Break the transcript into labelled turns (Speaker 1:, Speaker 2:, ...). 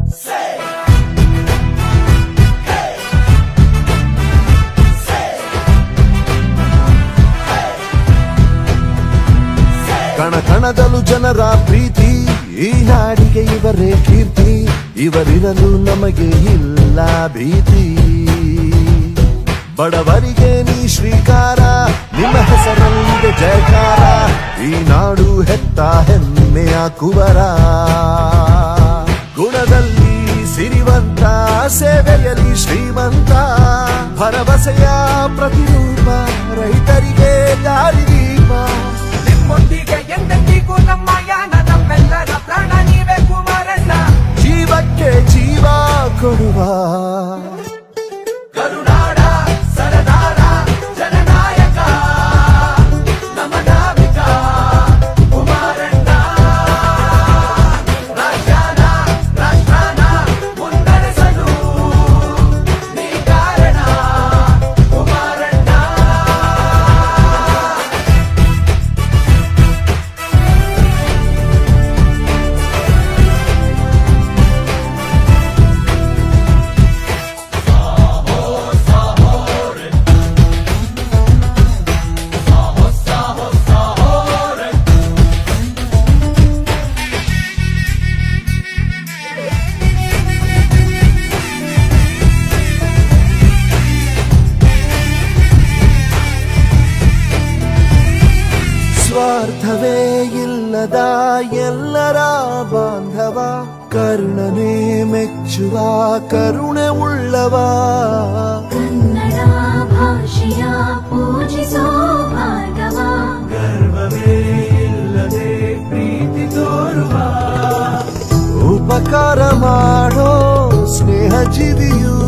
Speaker 1: ಕಣ ಕಣದಲು ಜನರ ಪ್ರೀತಿ, ಈ ನಾಡಿಗೆ ಇವರೇ ಕೀರ್ತಿ, ಇವರಿರಲು ನಮಗೆ ಇಲ್ಲ ಭೀತಿ. ಬಡವರಿಗೆ ನೀ ಶ್ರೀಕಾರ, ನಿಮ್ಮ ಹೆಸರಲ್ಲಿದೆ ಜಯಕಾರ, ಈ ನಾಡು ಹೆತ್ತ ಹೆಮ್ಮೆಯ ಕುವರ. ಗುಣದಲ್ಲಿ ಸಿರಿವಂತ, ಸೇವೆಯಲ್ಲಿ ಶ್ರೀಮಂತ, ಭರವಸೆಯ ಪ್ರತಿರೂಪ, ರೈತರಿಗೆ ದಾರಿದೀಪ.
Speaker 2: ನಿಮ್ಮೊಂದಿಗೆ ಎಂದೆಂದಿಗೂ ನಮ್ಮ ಯಾನ, ನಮ್ಮೆಲ್ಲರ ಪ್ರಾಣ ನೀವೇ ಕುಮಾರಣ್ಣ.
Speaker 1: ಜೀವಕ್ಕೆ ಜೀವ ಕೊಡುವ
Speaker 2: ಕರುನಾಡ ಸರದಾರ ಜನನಾಯಕ, ನಮ್ಮ ನಾವಿಕ ಕುಮಾರಣ್ಣ. ರಾಜ್ಯಾನ ರಾಷ್ಟ್ರಾನ ಮುನ್ನಡೆಸಲು ನೀ ಕಾರಣ ಕುಮಾರಣ್ಣ.
Speaker 1: ಸ್ವಾರ್ಥವೇ ಇಲ್ಲದ ಎಲ್ಲರ ಬಾಂಧವ, ಕರ್ಣನೇ ಮೆಚ್ಚುವ ಕರುಣೆ ಉಳ್ಳವ.
Speaker 3: ಕನ್ನಡ ಭಾಷೆಯ ಪೂಜಿಸೋ ಭಾರ್ಗವ,
Speaker 2: ಗರ್ವವೇ ಇಲ್ಲದೆ ಪ್ರೀತಿ ತೋರುವ.
Speaker 1: ಉಪಕಾರ ಮಾಡೋ ಸ್ನೇಹ ಜೀವಿಯು,